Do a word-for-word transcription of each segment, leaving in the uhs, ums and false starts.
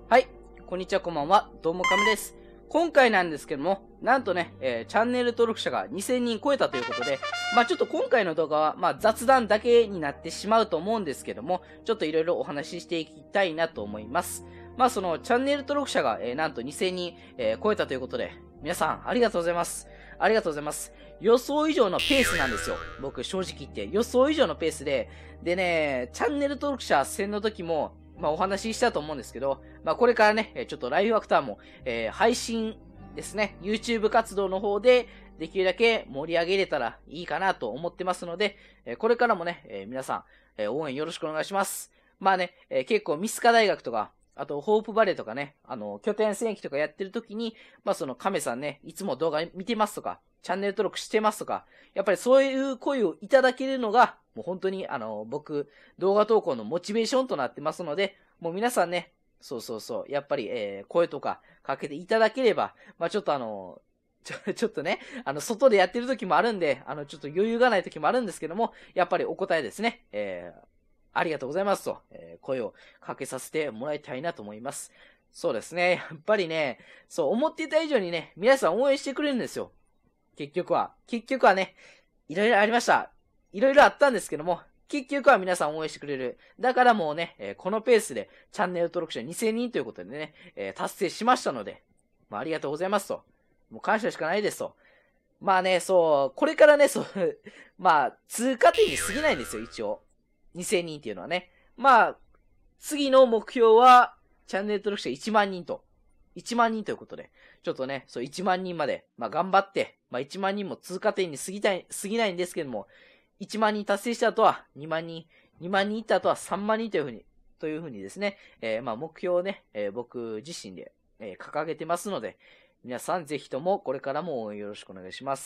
はい、こんにちは、こんばんは、どうもかみです。今回なんですけども、なんとね、えー、チャンネル登録者がにせんにん超えたということで、まあちょっと今回の動画は、まあ雑談だけになってしまうと思うんですけども、ちょっといろいろお話ししていきたいなと思います。まあそのチャンネル登録者が、えー、なんとにせんにん、えー、超えたということで、皆さんありがとうございます。ありがとうございます。予想以上のペースなんですよ。僕正直言って予想以上のペースで、でね、チャンネル登録者せんの時も、まあお話ししたと思うんですけど、まあこれからね、ちょっとライフアクターも、えー、配信ですね、YouTube 活動の方でできるだけ盛り上げれたらいいかなと思ってますので、えー、これからもね、えー、皆さん、えー、応援よろしくお願いします。まあね、えー、結構ミスカ大学とか、あと、ホープバレーとかね、あの、拠点戦記とかやってる時に、まあその亀さんね、いつも動画見てますとか、チャンネル登録してますとか、やっぱりそういう声をいただけるのが、もう本当にあの、僕、動画投稿のモチベーションとなってますので、もう皆さんね、そうそうそう、やっぱり、えー、声とかかけていただければ、まあちょっとあの、ちょ、ちょっとね、あの、外でやってる時もあるんで、あの、ちょっと余裕がない時もあるんですけども、やっぱりお答えですね、えー、ありがとうございますと、えー、声をかけさせてもらいたいなと思います。そうですね、やっぱりね、そう、思っていた以上にね、皆さん応援してくれるんですよ。結局は。結局はね、いろいろありました。いろいろあったんですけども、結局は皆さん応援してくれる。だからもうね、えー、このペースでチャンネル登録者にせんにんということでね、えー、達成しましたので、まあ、ありがとうございますと。もう感謝しかないですと。まあね、そう、これからね、そう、まあ、通過点に過ぎないんですよ、一応。にせんにんっていうのはね。まあ、次の目標は、チャンネル登録者いちまんにんと。いちまんにんということで、ちょっとね、そういちまんにんまで、まあ頑張って、まあいちまんにんも通過点に過ぎたい、過ぎないんですけども、いちまんにん達成した後はにまんにん、にまんにんいった後はさんまんにんというふうに、というふうにですね、えー、まあ目標をね、えー、僕自身で、えー、掲げてますので、皆さんぜひともこれからも応援よろしくお願いします。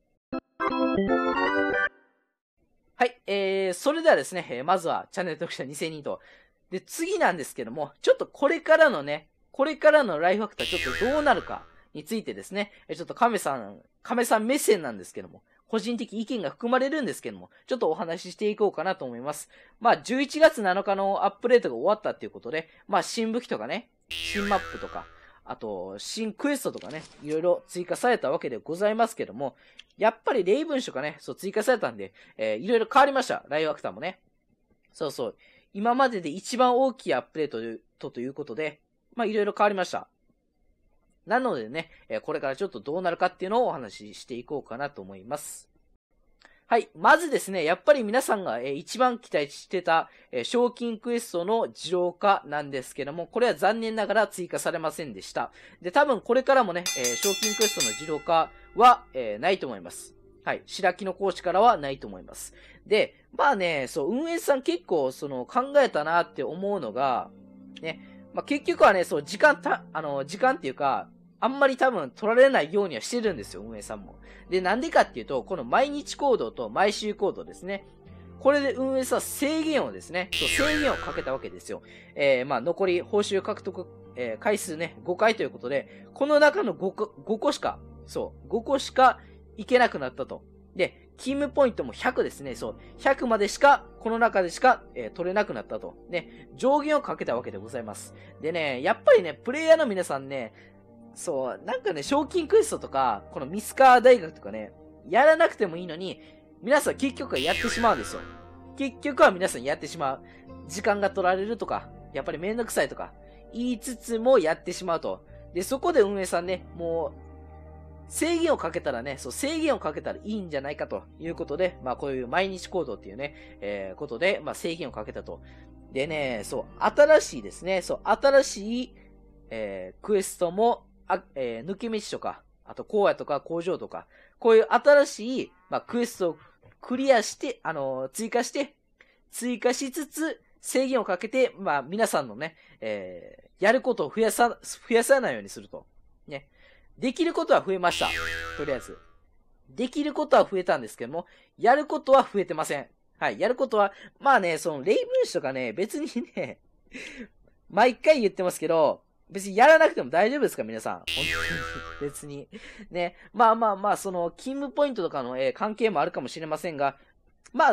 はい、えー、それではですね、えー、まずはチャンネル登録者にせんにんと、で、次なんですけども、ちょっとこれからのね、これからのライフアクターちょっとどうなるかについてですね、ちょっと亀さん、亀さん目線なんですけども、個人的意見が含まれるんですけども、ちょっとお話ししていこうかなと思います。まあ、じゅういちがつなのかのアップデートが終わったっていうことで、まあ、新武器とかね、新マップとか、あと、新クエストとかね、いろいろ追加されたわけでございますけども、やっぱり例文書がね、そう追加されたんで、えー、いろいろ変わりました。ライフアクターもね。そうそう。今までで一番大きいアップデートとということで、まあいろいろ変わりました。なのでね、これからちょっとどうなるかっていうのをお話ししていこうかなと思います。はい。まずですね、やっぱり皆さんが一番期待してた賞金クエストの自動化なんですけども、これは残念ながら追加されませんでした。で、多分これからもね、賞金クエストの自動化はないと思います。はい。白木の講師からはないと思います。で、まあね、そう、運営さん結構その考えたなって思うのが、ね、まあ結局はね、そう、時間た、あの、時間っていうか、あんまり多分取られないようにはしてるんですよ、運営さんも。で、なんでかっていうと、この毎日行動と毎週行動ですね。これで運営さん制限をですね、そう制限をかけたわけですよ。えー、まあ残り報酬獲得、えー、回数ね、ごかいということで、この中の 5, 個ごこしか、そう、ごこしかいけなくなったと。で、勤務ポイントもひゃくですね。そう。ひゃくまでしか、この中でしか、えー、取れなくなったと。ね、上限をかけたわけでございます。でね、やっぱりね、プレイヤーの皆さんね、そう、なんかね、賞金クエストとか、このミスカー大学とかね、やらなくてもいいのに、皆さん結局はやってしまうんですよ。結局は皆さんやってしまう。時間が取られるとか、やっぱりめんどくさいとか、言いつつもやってしまうと。で、そこで運営さんね、もう、制限をかけたらね、そう、制限をかけたらいいんじゃないかということで、まあこういう毎日行動っていうね、えー、ことで、まあ制限をかけたと。でね、そう、新しいですね、そう、新しい、えー、クエストも、あ、えー、抜け道とか、あと荒野とか工場とか、こういう新しい、まあ、クエストをクリアして、あのー、追加して、追加しつつ、制限をかけて、まあ、皆さんのね、えー、やることを増やさ、増やさないようにすると。ね。できることは増えました。とりあえず。できることは増えたんですけども、やることは増えてません。はい。やることは、まあね、その、例文詞とかね、別にね、毎回言ってますけど、別にやらなくても大丈夫ですか皆さん。本当に。別に。ね。まあまあまあ、その、勤務ポイントとかの、えー、関係もあるかもしれませんが、まあ、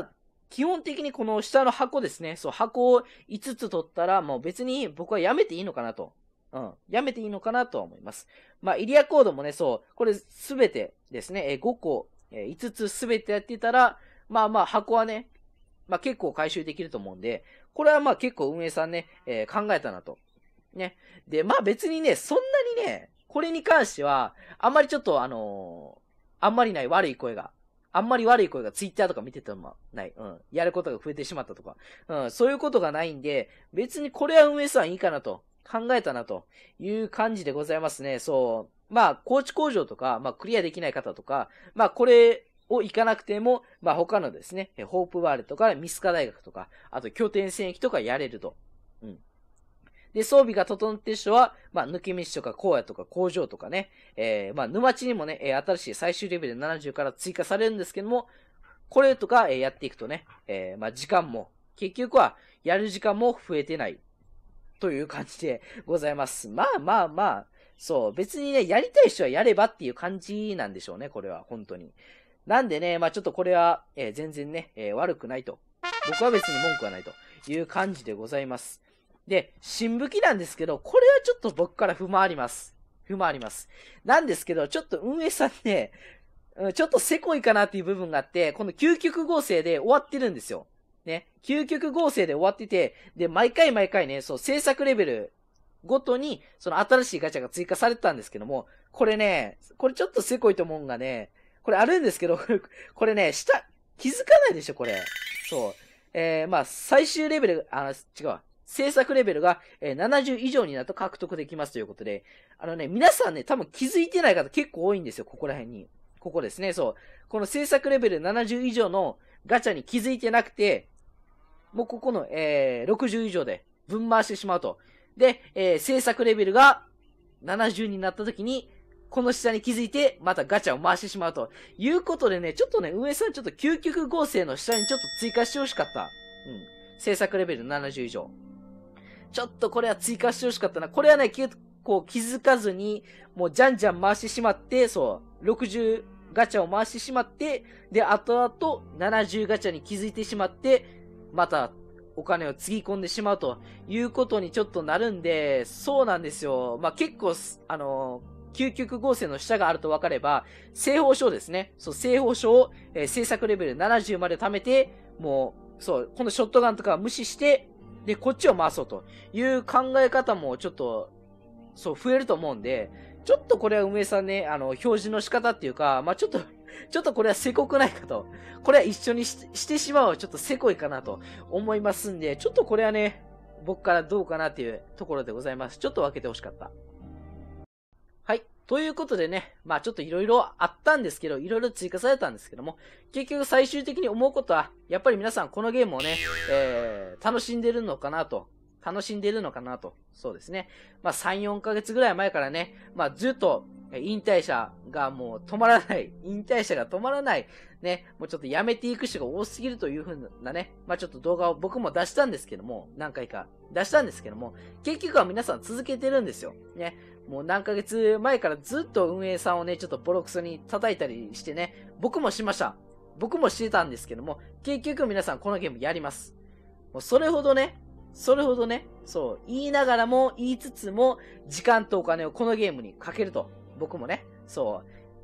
基本的にこの下の箱ですね。そう、箱をいつつ取ったら、もう別に僕はやめていいのかなと。うん。やめていいのかなとは思います。まあ、イリアコードもね、そう、これすべてですね、えー、ごこ、えー、いつつすべてやってたら、まあまあ箱はね、まあ結構回収できると思うんで、これはまあ結構運営さんね、えー、考えたなと。ね。で、まあ別にね、そんなにね、これに関しては、あんまりちょっとあのー、あんまりない悪い声が、あんまり悪い声がツイッターとか見ててもない。うん。やることが増えてしまったとか。うん。そういうことがないんで、別にこれは運営さんいいかなと考えたなという感じでございますね。そう。まあ、高知工場とか、まあ、クリアできない方とか、まあ、これを行かなくても、まあ、他のですね、ホープバーレとか、ミスカ大学とか、あと拠点戦役とかやれると。うん。で、装備が整っている人は、まあ、抜け道とか荒野とか工場とかね、えー、まあ、沼地にもね、新しい最終レベルななじゅうから追加されるんですけども、これとか、えー、やっていくとね、えー、まあ、時間も、結局は、やる時間も増えてない、という感じでございます。まあまあまあ、そう、別にね、やりたい人はやればっていう感じなんでしょうね、これは、本当に。なんでね、まあちょっとこれは、えー、全然ね、えー、悪くないと。僕は別に文句はないという感じでございます。で、新武器なんですけど、これはちょっと僕から不満あります。不満あります。なんですけど、ちょっと運営さんね、ちょっとせこいかなっていう部分があって、この究極合成で終わってるんですよ。ね。究極合成で終わってて、で、毎回毎回ね、そう、制作レベルごとに、その新しいガチャが追加されてたんですけども、これね、これちょっとせこいと思うんがね、これあるんですけど、これね、下、気づかないでしょ、これ。そう。えー、まあ、最終レベル、あ、違うわ。制作レベルがななじゅう以上になると獲得できますということで、あのね、皆さんね、多分気づいてない方結構多いんですよ、ここら辺に。ここですね、そう。この制作レベルななじゅう以上のガチャに気づいてなくて、もうここの、えー、ろくじゅう以上で分回してしまうと。で、えー、制作レベルがななじゅうになった時に、この下に気づいて、またガチャを回してしまうということでね、ちょっとね、運営さんちょっと究極合成の下にちょっと追加してほしかった。うん。制作レベルななじゅう以上。ちょっとこれは追加してほしかったな。これはね、結構気づかずに、もうじゃんじゃん回してしまって、そう、ろくじゅうガチャを回してしまって、で、後々ななじゅうガチャに気づいてしまって、またお金をつぎ込んでしまうということにちょっとなるんで、そうなんですよ。まあ、結構、あのー、究極合成の下があると分かれば、製法書ですね。そう、製法書を、えー、制作レベルななじゅうまで貯めて、もう、そう、このショットガンとか無視して、で、こっちを回そうという考え方もちょっと、そう、増えると思うんで、ちょっとこれは運営さんね、あの、表示の仕方っていうか、まあ、ちょっとちょっとこれはせこくないかと。これは一緒に し, してしまうはちょっとせこいかなと思いますんで、ちょっとこれはね、僕からどうかなっていうところでございます。ちょっと分けてほしかった。はい。ということでね、まあちょっといろいろあったんですけど、いろいろ追加されたんですけども、結局最終的に思うことは、やっぱり皆さんこのゲームをね、えー、楽しんでるのかなと。楽しんでるのかなと。そうですね。まあさん、よんかげつぐらい前からね、まあずっと引退者がもう止まらない。引退者が止まらない。ね。もうちょっとやめていく人が多すぎるという風なね。まあちょっと動画を僕も出したんですけども、何回か出したんですけども、結局は皆さん続けてるんですよ。ね。もう何ヶ月前からずっと運営さんをね、ちょっとボロクソに叩いたりしてね、僕もしました。僕もしてたんですけども、結局皆さんこのゲームやります。もうそれほどね、それほどね、そう、言いながらも言いつつも、時間とお金をこのゲームにかけると。僕もね、そう。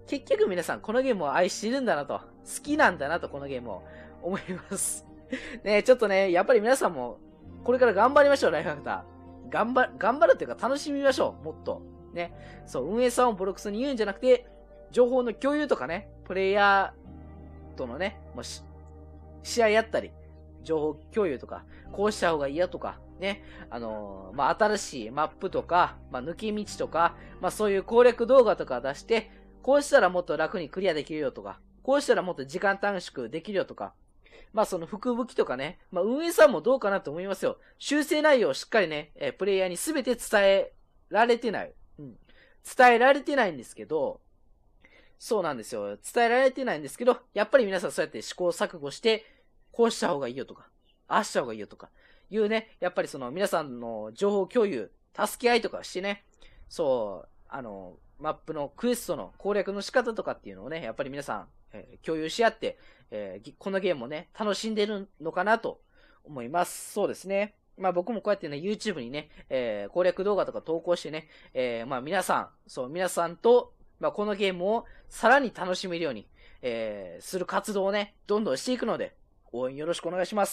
結局皆さんこのゲームを愛してるんだなと。好きなんだなと、このゲームを思います。ね、ちょっとね、やっぱり皆さんも、これから頑張りましょう、ライフファクター。頑張、頑張るっていうか楽しみましょう、もっと。ね。そう、運営さんをボロクソに言うんじゃなくて、情報の共有とかね、プレイヤーとのね、もうし試合やったり、情報共有とか、こうした方がいいやとか、ね、あのー、まあ、新しいマップとか、まあ、抜き道とか、まあ、そういう攻略動画とか出して、こうしたらもっと楽にクリアできるよとか、こうしたらもっと時間短縮できるよとか、まあ、その副武器とかね、まあ、運営さんもどうかなと思いますよ。修正内容をしっかりね、えー、プレイヤーに全て伝えられてない。うん。伝えられてないんですけど、そうなんですよ。伝えられてないんですけど、やっぱり皆さんそうやって試行錯誤して、こうした方がいいよとか、ああした方がいいよとか、いうね、やっぱりその皆さんの情報共有、助け合いとかしてね、そう、あの、マップのクエストの攻略の仕方とかっていうのをね、やっぱり皆さん、 えー共有し合って、えーこのゲームをね、楽しんでるのかなと思います。そうですね。まあ僕もこうやってね、YouTube にね、えー攻略動画とか投稿してね、えーまあ皆さん、そう、皆さんと、まあこのゲームをさらに楽しめるように、えーする活動をね、どんどんしていくので、応援よろしくお願いします。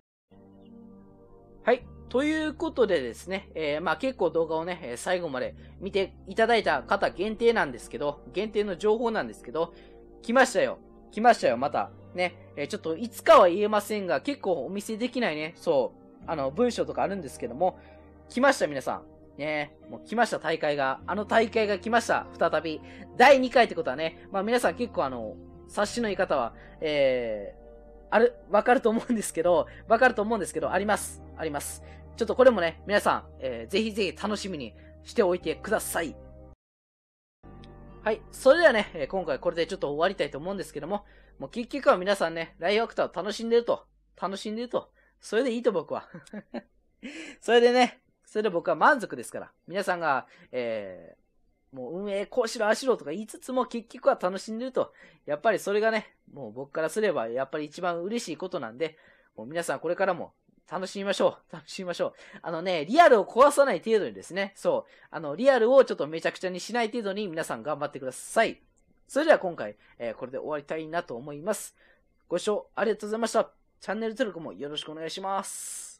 はい。ということでですね、えー、まあ結構動画をね、えー最後まで見ていただいた方限定なんですけど、限定の情報なんですけど、来ましたよ。来ましたよ、また。ね、えーちょっといつかは言えませんが、結構お見せできないね、そう、あの、文章とかあるんですけども、来ました、皆さん。ね、もう来ました、大会が。あの大会が来ました、再び。だいにかいってことはね、まあ皆さん結構あの、察しの言い方は、えー、ある、わかると思うんですけど、わかると思うんですけど、あります。あります。ちょっとこれもね、皆さん、えー、ぜひぜひ楽しみにしておいてください。はい。それではね、えー今回これでちょっと終わりたいと思うんですけども、もう結局は皆さんね、ライフアクターを楽しんでると。楽しんでると。それでいいと僕は。それでね、それで僕は満足ですから。皆さんが、えー、もう運営こうしろああしろとか言いつつも結局は楽しんでると。やっぱりそれがね、もう僕からすればやっぱり一番嬉しいことなんで、もう皆さんこれからも楽しみましょう。楽しみましょう。あのね、リアルを壊さない程度にですね、そう、あの、リアルをちょっとめちゃくちゃにしない程度に皆さん頑張ってください。それでは今回、えーこれで終わりたいなと思います。ご視聴ありがとうございました。チャンネル登録もよろしくお願いします。